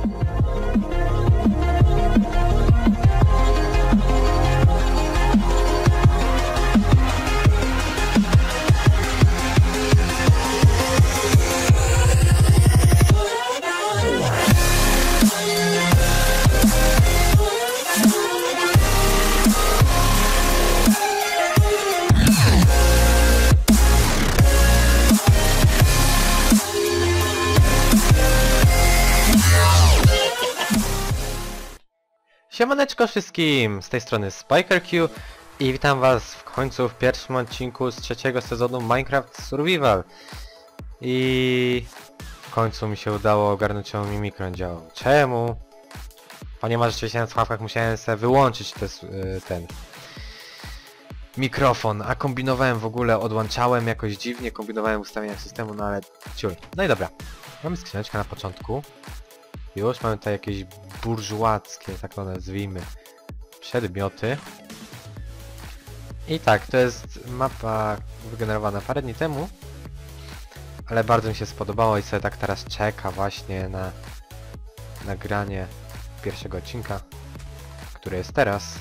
Siemaneczko wszystkim, z tej strony SpikerQ i witam was w końcu w pierwszym odcinku z trzeciego sezonu Minecraft Survival. I w końcu mi się udało ogarnąć, czemu mi mikro nie działał. Czemu? Ponieważ rzeczywiście na słuchawkach musiałem sobie wyłączyć ten mikrofon, a kombinowałem w ogóle, odłączałem jakoś dziwnie, kombinowałem ustawienia systemu, no ale ciul. No i dobra, mamy skrzyneczkę na początku. Już mamy tutaj jakieś burżuackie, tak to nazwijmy, przedmioty. I tak, to jest mapa wygenerowana parę dni temu, ale bardzo mi się spodobało i sobie tak teraz czeka właśnie na nagranie pierwszego odcinka, który jest teraz.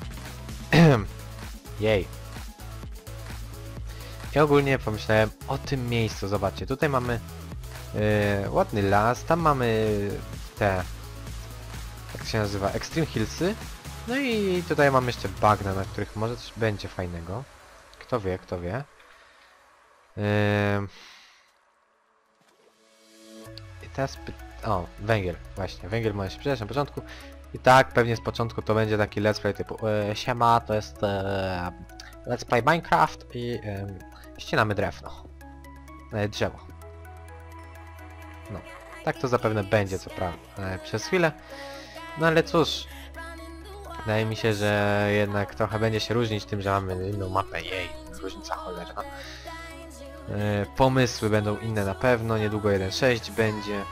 Jej. I ogólnie pomyślałem o tym miejscu, zobaczcie, tutaj mamy ładny las, tam mamy te, jak się nazywa, Extreme Hillsy. No i tutaj mam jeszcze bagna, na których może coś będzie fajnego. Kto wie, kto wie. I teraz o, węgiel, właśnie, węgiel możesz przejść na początku. I tak, pewnie z początku to będzie taki let's play typu siema, to jest let's play Minecraft i ścinamy drewno. Drzewo. No, tak to zapewne będzie, co prawda, przez chwilę. No ale cóż, wydaje mi się, że jednak trochę będzie się różnić tym, że mamy inną mapę. Jej, różnica cholerna. Pomysły będą inne na pewno, niedługo 1.6 będzie.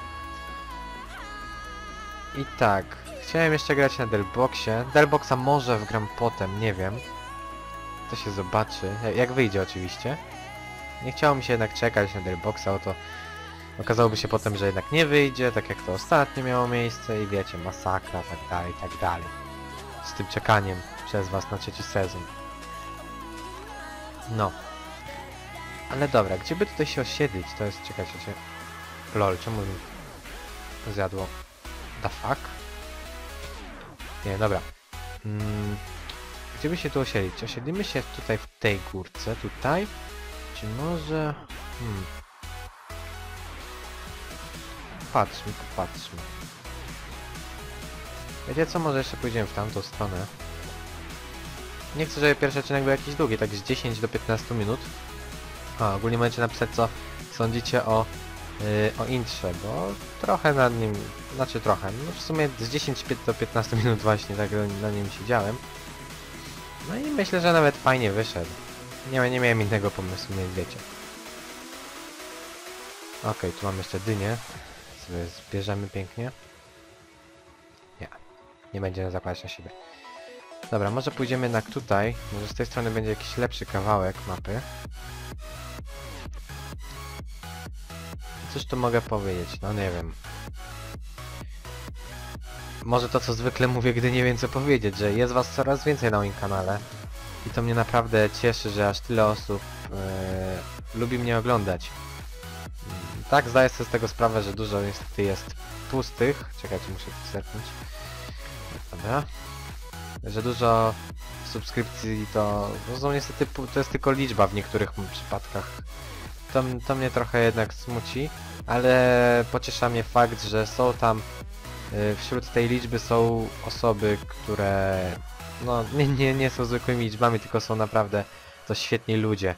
I tak, chciałem jeszcze grać na Delboxie. Delboxa może wgram potem, nie wiem. To się zobaczy, jak wyjdzie oczywiście. Nie chciało mi się jednak czekać na Delboxa, oto okazałoby się potem, że jednak nie wyjdzie, tak jak to ostatnio miało miejsce i wiecie, masakra, tak dalej, tak dalej. Z tym czekaniem przez was na trzeci sezon. No. Ale dobra, gdzie by tutaj się osiedlić? To jest, czekajcie, lol, czemu mi zjadło? The fuck? Nie, dobra. Gdzie by się tu osiedlić? Osiedlimy się tutaj w tej górce, tutaj. Czy może... Patrzmy, popatrzmy. Wiecie co, może jeszcze pójdziemy w tamtą stronę. Nie chcę, żeby pierwszy odcinek był jakiś długi, tak z 10 do 15 minut. A, ogólnie możecie napisać, co sądzicie o intrze, bo trochę nad nim, znaczy trochę, no w sumie z 10 do 15 minut właśnie tak na nim siedziałem. No i myślę, że nawet fajnie wyszedł. Nie miałem innego pomysłu, nie wiecie. Okej, tu mamy jeszcze dynię. Sobie zbierzemy pięknie. Nie będzie zakładać na siebie. Dobra, może pójdziemy jednak tutaj. Może z tej strony będzie jakiś lepszy kawałek mapy. Cóż tu mogę powiedzieć? No nie wiem. Może to, co zwykle mówię, gdy nie wiem, co powiedzieć, że jest was coraz więcej na moim kanale. I to mnie naprawdę cieszy, że aż tyle osób lubi mnie oglądać. Tak, zdaję sobie z tego sprawę, że dużo niestety jest pustych. Czekajcie, muszę tu zerknąć. Dobra. Że dużo subskrypcji to są niestety, to jest tylko liczba w niektórych przypadkach. To mnie trochę jednak smuci, ale pociesza mnie fakt, że są tam wśród tej liczby są osoby, które no nie są zwykłymi liczbami, tylko są naprawdę to świetni ludzie.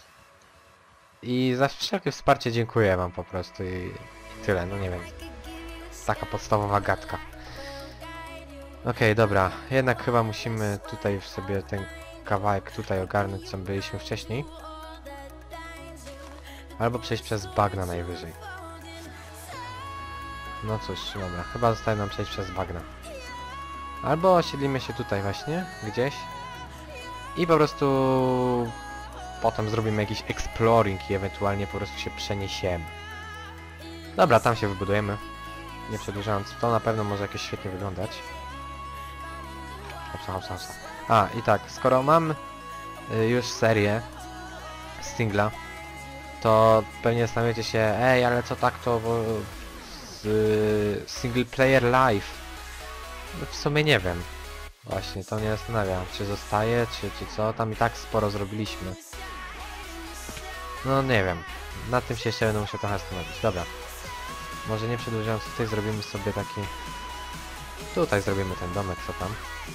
I za wszelkie wsparcie dziękuję wam po prostu i tyle, no nie wiem. Taka podstawowa gadka. Okej, dobra, jednak chyba musimy tutaj sobie ten kawałek tutaj ogarnąć, co byliśmy wcześniej. Albo przejść przez bagna najwyżej. No cóż, dobra, chyba zostaje nam przejść przez bagna. Albo osiedlimy się tutaj właśnie, gdzieś. I po prostu potem zrobimy jakiś exploring i ewentualnie po prostu się przeniesiemy. Dobra, tam się wybudujemy. nie przedłużając, to na pewno może jakieś świetnie wyglądać. Hopsa. A, i tak, skoro mam już serię singla, to pewnie zastanawiacie się, ej, ale co tak to z single player live? No w sumie nie wiem. Właśnie, to mnie zastanawia, czy zostaje, czy co, tam i tak sporo zrobiliśmy. No nie wiem, nad tym się jeszcze będę musiał trochę zastanowić. Dobra, może nie przedłużając, tutaj zrobimy sobie taki... Tutaj zrobimy ten domek, co tam.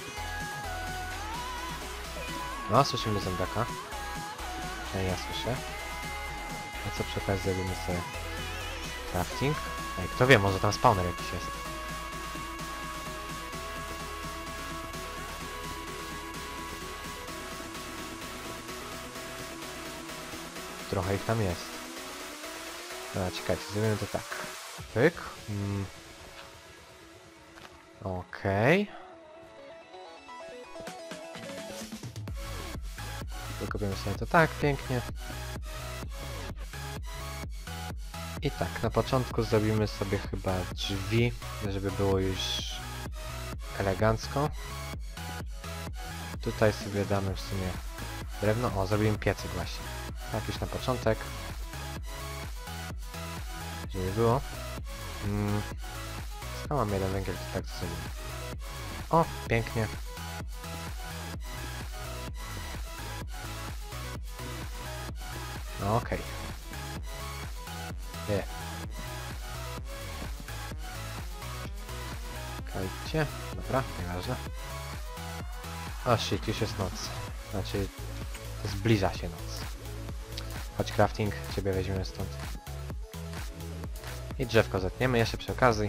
No, słyszymy zębiaka. Ja słyszę. A co przy okazji zrobimy sobie crafting? Ej, kto wie, może tam spawner jakiś jest. Trochę ich tam jest. Dobra, czekajcie, zrobimy to tak. Pyk. Okej. Wykopiemy sobie to tak pięknie. I tak, na początku zrobimy sobie chyba drzwi, żeby było już elegancko. Tutaj sobie damy w sumie drewno. O, zrobimy piecyk właśnie. Tak, już na początek. Żeby było. Skoro mam jeden węgiel, to tak to zrobimy. O, pięknie. No okej. Nie. Czekajcie. Dobra, nieważne. O shit, już jest noc. Znaczy, zbliża się noc. Chodź crafting, ciebie weźmiemy stąd. I drzewko zetniemy jeszcze przy okazji.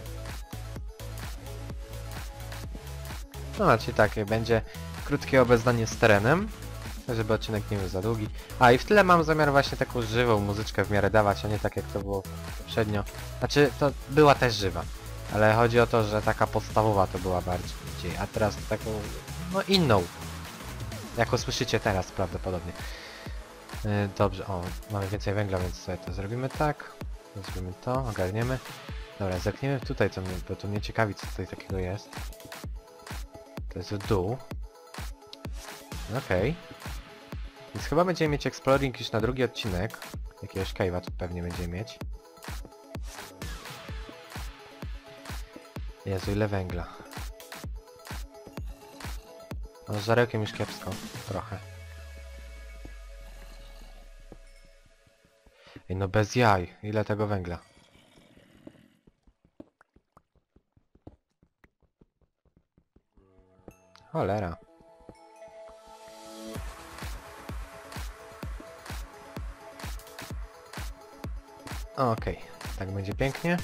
No znaczy tak, będzie krótkie obeznanie z terenem, żeby odcinek nie był za długi. A i w tyle mam zamiar właśnie taką żywą muzyczkę w miarę dawać, a nie tak jak to było poprzednio. Znaczy, to była też żywa, ale chodzi o to, że taka podstawowa to była bardziej, a teraz taką, no inną. Jako słyszycie teraz prawdopodobnie. Dobrze, o, mamy więcej węgla, więc sobie to zrobimy tak. Zrobimy to, ogarniemy. Dobra, zerkniemy tutaj, bo to mnie ciekawi, co tutaj takiego jest. To jest w dół. Okej. Więc chyba będziemy mieć exploring już na drugi odcinek. Jakiegoś cave'a tu pewnie będziemy mieć. Jezu, ile węgla. No, z żarełkiem już kiepsko. Trochę. Ej, no bez jaj. Ile tego węgla? Cholera. Okej, tak będzie pięknie.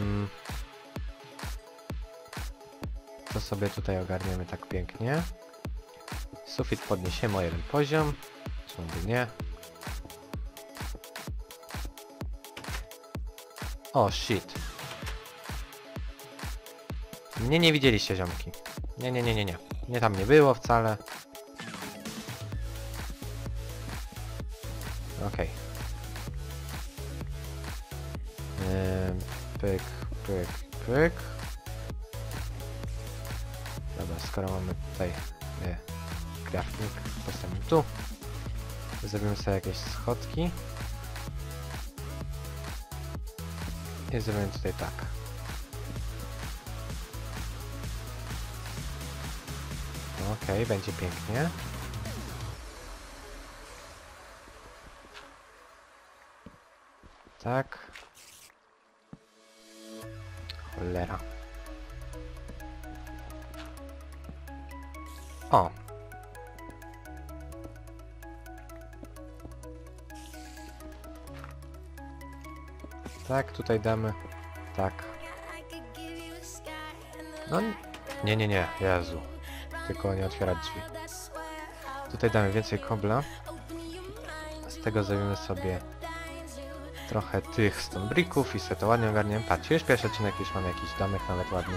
To sobie tutaj ogarniemy tak pięknie. Sufit podniesiemy o jeden poziom. Czemu by nie? O, shit. Mnie nie widzieliście, ziomki. Nie. Mnie tam nie było wcale. Okej. Pyk. Dobra, skoro mamy tutaj crafting, postawimy tu. Zrobimy sobie jakieś schodki. I zrobimy tutaj tak. Okej, będzie pięknie. Tak. Cholera. O! Tak, tutaj damy. Tak. No nie, Jezu. Tylko nie otwierać drzwi. Tutaj damy więcej kobla. Z tego zrobimy sobie trochę tych stone bricków i sobie to ładnie ogarniemy. Patrzcie, już pierwszy odcinek, już mamy jakiś domek nawet ładny.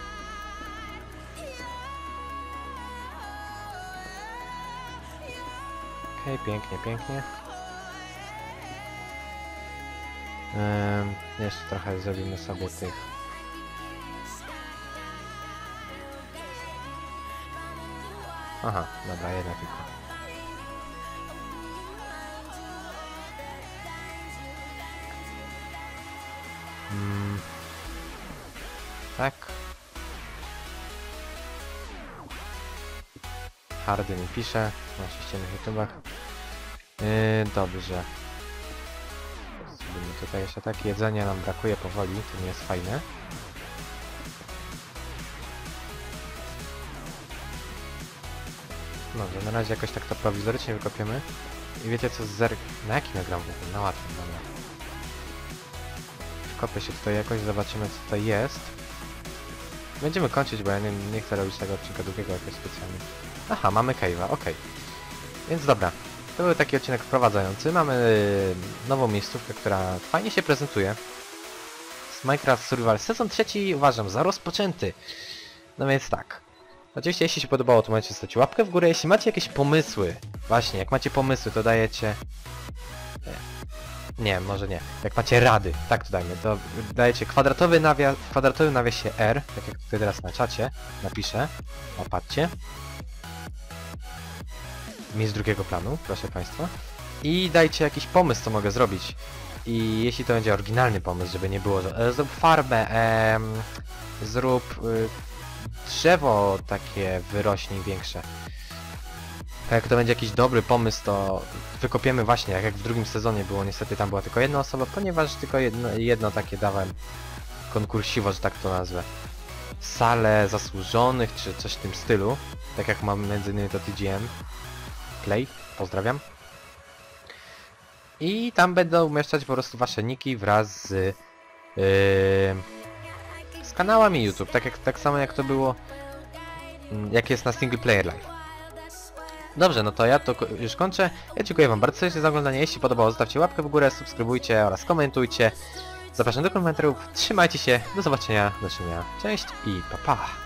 Okej, pięknie. Jeszcze trochę zrobimy sobie tych Aha, dobra, jedna tylko. Tak. Hardy mi pisze na ściennych YouTubach. Dobrze. Zrobimy tutaj jeszcze tak. Jedzenia nam brakuje powoli, to nie jest fajne. Dobrze, na razie jakoś tak to prowizorycznie wykopiemy. I wiecie co, na jakim ja gram w ogóle? Na łatwym, dobra. Wkopię się tutaj jakoś, zobaczymy co tutaj jest. Będziemy kończyć, bo ja nie chcę robić tego odcinka długiego jakoś specjalnie. Aha, mamy cave'a, okej. Więc dobra, to był taki odcinek wprowadzający. Mamy nową miejscówkę, która fajnie się prezentuje. Z Minecraft Survival sezon 3 uważam za rozpoczęty. No więc tak. Oczywiście jeśli się podobało, to możecie zostawić łapkę w górę. Jeśli macie jakieś pomysły, właśnie, jak macie pomysły, to dajecie... Nie, może nie. Jak macie rady, tak to dajmy, to dajecie kwadratowy nawiasie R, tak jak tutaj teraz na czacie napiszę. O, patrzcie. Mi z drugiego planu, proszę Państwa. I dajcie jakiś pomysł, co mogę zrobić. I jeśli to będzie oryginalny pomysł, żeby nie było, że zrób farbę, zrób drzewo takie wyrośnie większe. A jak to będzie jakiś dobry pomysł, to wykopiemy właśnie, jak w drugim sezonie było, niestety tam była tylko jedna osoba, ponieważ tylko jedno takie dałem konkursiwo, że tak to nazwę. Salę zasłużonych, czy coś w tym stylu. Tak jak mam między innymi to TGM Play, pozdrawiam. I tam będą umieszczać po prostu wasze niki wraz z kanałami YouTube, tak samo jak to było, jak jest na Single Player Live. Dobrze, no to ja to już kończę. Ja dziękuję wam bardzo serdecznie za oglądanie. Jeśli podobało, zostawcie łapkę w górę, subskrybujcie oraz komentujcie. Zapraszam do komentarzów. Trzymajcie się, do zobaczenia, do czynienia. Cześć i pa pa!